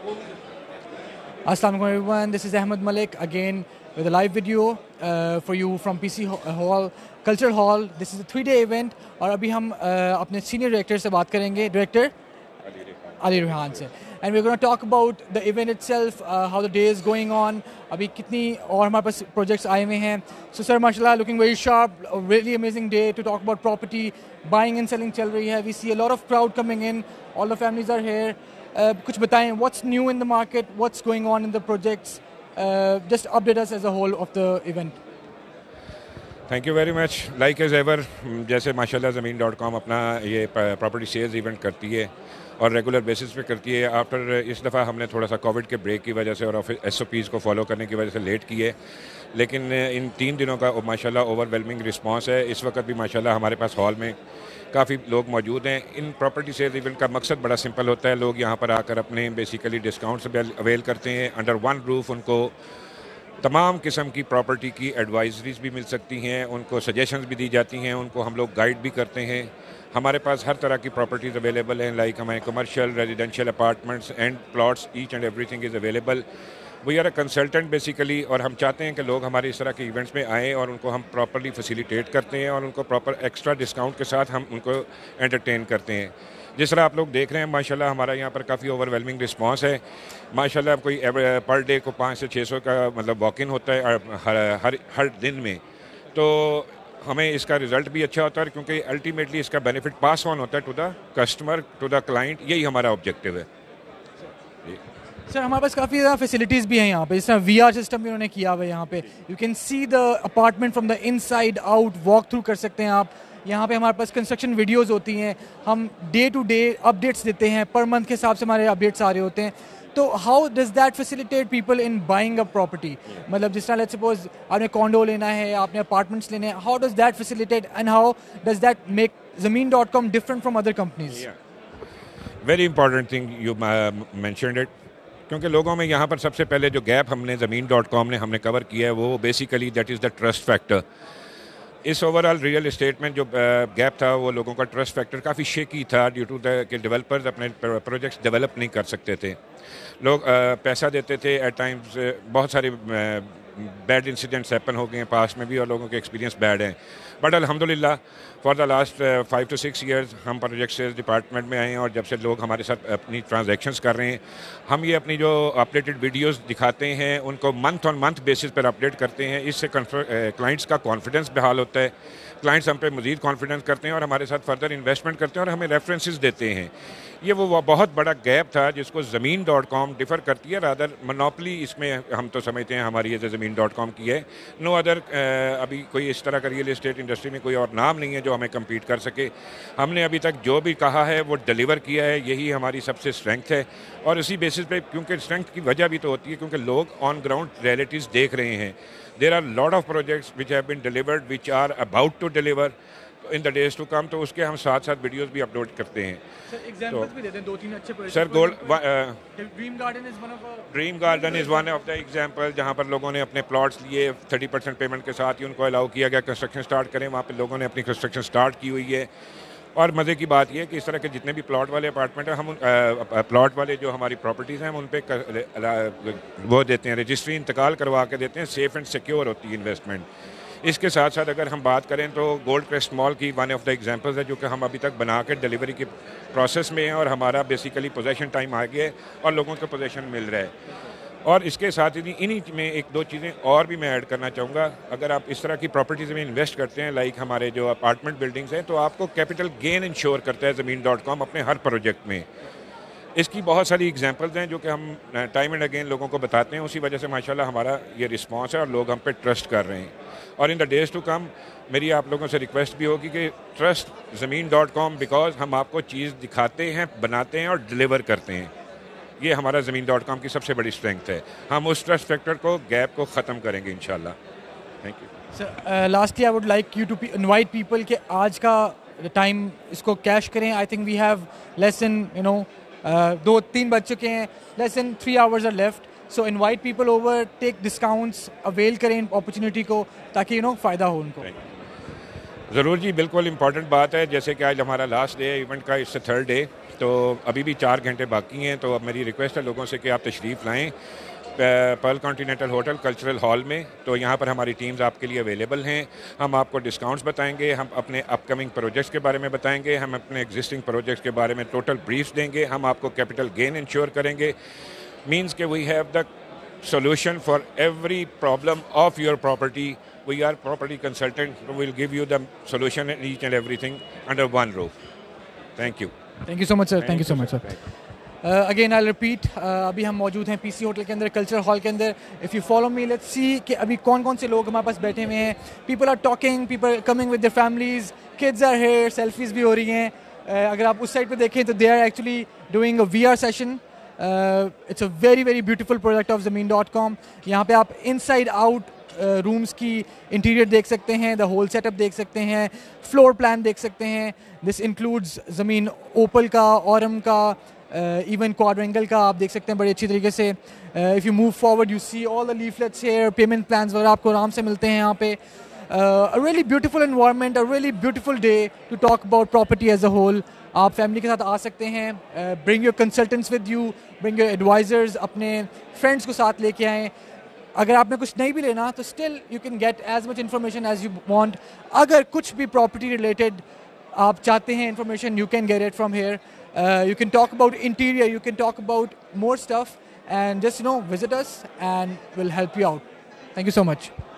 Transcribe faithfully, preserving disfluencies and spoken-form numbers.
Assalamu alaikum everyone, this is Ahmed Malik again with a live video uh, for you from P C Hall, Cultural Hall. This is a three day event اور ابھی ہم uh, اپنے senior director سے بات کریں گے, director Ali Rehan سے, and we're going to talk about the event itself, uh, how the day is going on, ابھی کتنی اور ہمارے پاس projects آئے ہوئے ہیں. So sir, mashallah, looking very sharp, a really amazing day to talk about property, buying and selling چل رہی ہے. We see a lot of crowd coming in, all the families are here. Uh, کچھ بتائیں, what's new in the market, what's going on in the projects, uh, just update us as a whole of the event. Thank you very much. Like as ever, جیسے ماشاء اللہ زمین dot کام اپنا یہ property sales event کرتی ہے اور regular basis پہ کرتی ہے. آفٹر اس دفعہ ہم نے تھوڑا سا کووڈ کے بریک کی وجہ سے اور ایس او پیز کو فالو کرنے کی وجہ سے لیٹ کی ہے, لیکن ان تین دنوں کا ماشاء اللہ اوور ویلمنگ رسپانس ہے. اس وقت بھی ماشاء اللہ ہمارے پاس ہال میں کافی لوگ موجود ہیں. ان پراپرٹی سیلز ایونٹ کا مقصد بڑا سمپل ہوتا ہے, لوگ یہاں پر آ کر اپنے بیسیکلی ڈسکاؤنٹس اویل کرتے ہیں. انڈر ون روف ان کو تمام قسم کی پراپرٹی کی ایڈوائزریز بھی مل سکتی ہیں, ان کو سجیشنز بھی دی جاتی ہیں, ان کو ہم لوگ گائیڈ بھی کرتے ہیں. ہمارے پاس ہر طرح کی پراپرٹیز اویلیبل ہیں, لائک ہمارے commercial, residential, apartments and plots, each and everything is available. We are a consultant basically, اور ہم چاہتے ہیں کہ لوگ ہمارے اس طرح کے ایونٹس میں آئیں اور ان کو ہم پراپرلی فیسیلیٹیٹ کرتے ہیں اور ان کو پراپر ایکسٹرا ڈسکاؤنٹ کے ساتھ ہم ان کو انٹرٹین کرتے ہیں. جس طرح آپ لوگ دیکھ رہے ہیں ماشاءاللہ ہمارا یہاں پر کافی اوور ویلمنگ رسپانس ہے. ماشاءاللہ کوئی پر ڈے کو پانچ سے چھ سو کا مطلب واک ان ہوتا ہے ہر ہر ہر دن میں, تو ہمیں اس کا رزلٹ بھی اچھا ہوتا ہے کیونکہ الٹیمیٹلی اس کا بینیفٹ پاس آن ہوتا ہے to the customer, to the client. یہی ہمارا آبجیکٹیو ہے. سر ہمارے پاس کافی زیادہ فیسلٹیز بھی ہیں یہاں پہ, جس طرح وی آر سسٹم بھی انہوں نے کیا ہوا ہے یہاں پہ. You can see the apartment from the inside out, walk through کر سکتے ہیں آپ. یہاں پہ ہمارے پاس کنسٹرکشن ویڈیوز ہوتی ہیں, ہم ڈے ٹو ڈے اپڈیٹس دیتے ہیں, پر منتھ کے حساب سے ہمارے اپڈیٹس آ رہے ہوتے ہیں. تو how does that facilitate people in buying a property? مطلب جس طرح لیٹس سپوز آپ نے کانڈو لینا ہے, آپ نے اپارٹمنٹس لینے ہیں, how does that facilitate and how does that make Zameen dot com different from other companies? Very important thing you mentioned it, کیونکہ لوگوں میں یہاں پر سب سے پہلے جو گیپ ہم نے زمین ڈاٹ کام نے ہم نے کور کیا ہے وہ basically that is the trust factor. اس اوور آل ریئل اسٹیٹ میں جو گیپ تھا وہ لوگوں کا ٹرسٹ فیکٹر کافی شیکی تھا ڈیو ٹو دا کہ ڈیولپرز اپنے پروجیکٹس ڈیولپ نہیں کر سکتے تھے. لوگ پیسہ دیتے تھے, ایٹ ٹائمز بہت سارے بیڈ انسیڈنٹس ہیپن ہو گئے ہیں پاس میں بھی اور لوگوں کے ایکسپیرینس بیڈ ہیں. بٹ الحمدللہ for the last five to six years ہم پروجیکٹ سیلز ڈپارٹمنٹ میں آئے ہیں, اور جب سے لوگ ہمارے ساتھ اپنی ٹرانزیکشنز کر رہے ہیں, ہم یہ اپنی جو اپڈیٹڈ ویڈیوز دکھاتے ہیں ان کو منتھ آن منتھ بیسس پر اپڈیٹ کرتے ہیں. اس سے کلائنٹس کا کانفیڈنس بحال ہوتا ہے, کلائنٹس ہم پہ مزید کانفیڈنس کرتے ہیں اور ہمارے ساتھ فردر انویسٹمنٹ کرتے ہیں اور ہمیں ریفرنسز دیتے ہیں. یہ وہ بہت بڑا گیپ تھا جس کو زمین ڈاٹ کام ڈفر کرتی ہے. رادر منوپلی اس میں ہم تو سمجھتے ہیں ہماری یہ زمین ڈاٹ کام کی ہے. نو ادر ابھی کوئی اس طرح کا ریئل اسٹیٹ انڈسٹری میں کوئی اور نام نہیں ہے جو ہمیں کمپیٹ کر سکے. ہم نے ابھی تک جو بھی کہا ہے وہ ڈلیور کیا ہے, یہی ہماری سب سے اسٹرینتھ ہے. اور اسی بیسس پہ, کیونکہ اسٹرینتھ کی وجہ بھی تو ہوتی ہے کیونکہ لوگ آن گراؤنڈ ریئلٹیز دیکھ رہے ہیں. There are lot of projects which have been delivered which are about to deliver in the days to come, تو اس کے ہم ساتھ ساتھ ویڈیوز بھی اپلوڈ کرتے ہیں. Sir Gold Dream Garden is one of the example جہاں پر لوگوں نے اپنے پلاٹس لیے تھرٹی پرسینٹ پیمنٹ کے ساتھ ہی ان کو الاؤ کیا گیا کنسٹرکشن اسٹارٹ کریں. وہاں پہ لوگوں نے اپنی کنسٹرکشن اسٹارٹ کی ہوئی ہے. اور مزے کی بات یہ ہے کہ اس طرح کے جتنے بھی پلاٹ والے اپارٹمنٹ ہیں, ہم پلاٹ والے جو ہماری پراپرٹیز ہیں ہم ان پہ وہ دیتے ہیں, رجسٹری انتقال کروا کے دیتے ہیں. سیف اینڈ سیکیور ہوتی ہے انویسٹمنٹ. اس کے ساتھ ساتھ اگر ہم بات کریں تو گولڈ کریسٹ مال کی ون آف دا ایگزامپلز ہے جو کہ ہم ابھی تک بنا کے ڈلیوری کی پروسیس میں ہیں, اور ہمارا بیسیکلی پوزیشن ٹائم آ گیا ہے اور لوگوں کو پوزیشن مل رہا ہے. اور اس کے ساتھ ہی انہی میں ایک دو چیزیں اور بھی میں ایڈ کرنا چاہوں گا. اگر آپ اس طرح کی پراپرٹیز میں انویسٹ کرتے ہیں لائک ہمارے جو اپارٹمنٹ بلڈنگس ہیں, تو آپ کو کیپٹل گین انشور کرتا ہے زمین ڈاٹ کام اپنے ہر پروجیکٹ میں. اس کی بہت ساری ایگزامپلز ہیں جو کہ ہم ٹائم اینڈ اگین لوگوں کو بتاتے ہیں. اسی وجہ سے ماشاءاللہ ہمارا یہ رسپانس ہے اور لوگ ہم پہ ٹرسٹ کر رہے ہیں. اور ان دا ڈیز ٹو کم میری آپ لوگوں سے ریکویسٹ بھی ہوگی کہ ٹرسٹ زمین ڈاٹ کام, بیکاز ہم آپ کو چیز دکھاتے ہیں, بناتے ہیں اور ڈلیور کرتے ہیں. یہ ہمارا زمین ڈاٹ کام کی سب سے بڑی اسٹرینتھ ہے. ہم اس ٹرسٹ فیکٹر کو, گیپ کو ختم کریں گے انشاءاللہ. Thank you. Sir lastly I would like you to invite people کہ آج کا ٹائم اس کو کیش کریں. I think we have less than you know دو تین بج چکے ہیں, less than three hours are left. So invite people over, take discounts, avail کریں اپرچونیٹی کو تاکہ یو نو فائدہ ہو ان کو. ضرور جی, بالکل امپورٹنٹ بات ہے. جیسے کہ آج ہمارا لاسٹ ڈے ہے ایونٹ کا, اس تھرڈ ڈے, تو ابھی بھی چار گھنٹے باقی ہیں. تو اب میری ریکویسٹ ہے لوگوں سے کہ آپ تشریف لائیں Pearl Continental hotel cultural hall میں. تو یہاں پر ہماری ٹیمز آپ کے لیے اویلیبل ہیں. ہم آپ کو ڈسکاؤنٹس بتائیں گے, ہم اپنے اپ کمنگ پروجیکٹس کے بارے میں بتائیں گے, ہم اپنے ایگزسٹنگ پروجیکٹس کے بارے میں ٹوٹل بریفس دیں گے, ہم آپ کو کیپٹل گین انشور کریں گے. مینس کہ we have the solution for every problem of your property. We are property consultant. We will give you the solution in each and everything under one roof. Thank you. Thank you so much, sir. Thank you so much, sir. Uh, again, I'll repeat. ابھی ہم موجود ہیں پی سی hotel کے اندر, culture hall کے اندر. If you follow me, let's see کہ ابھی کون کون سے لوگ ہمارے پاس بیٹھے ہوئے ہیں. People are talking, people are coming with their families, kids are here, selfies بھی ہو رہی ہیں. اگر آپ اس سائڈ پہ دیکھیں تو they are actually doing a V R session. It's a very very beautiful product of Zameen dot com. یہاں پہ آپ ان سائڈ آؤٹ رومس کی انٹیریئر دیکھ سکتے ہیں, دا ہول سیٹ اپ دیکھ سکتے ہیں, فلور پلان دیکھ سکتے ہیں. دس انکلوڈز زمین اوپل کا, اورم کا, ایون کوادرینگل کا آپ دیکھ سکتے ہیں بڑی اچھی طریقے سے. If you move forward you see all the leaflets here, payment plans وغیرہ آپ کو آرام سے ملتے ہیں یہاں پہ. a really beautiful environment, a really beautiful day to talk about property as a whole. آپ فیملی کے ساتھ آ سکتے ہیں, bring your consultants with you, bring your advisors, اپنے فرینڈس کو ساتھ لے کے آئیں. اگر آپ نے کچھ نہیں بھی لینا تو still you can get as much information as you want. اگر کچھ بھی پراپرٹی ریلیٹڈ آپ چاہتے ہیں information, you can get it from here. You can talk about interior, you can talk about more stuff, and just you know visit us and will help you out. Thank you so much.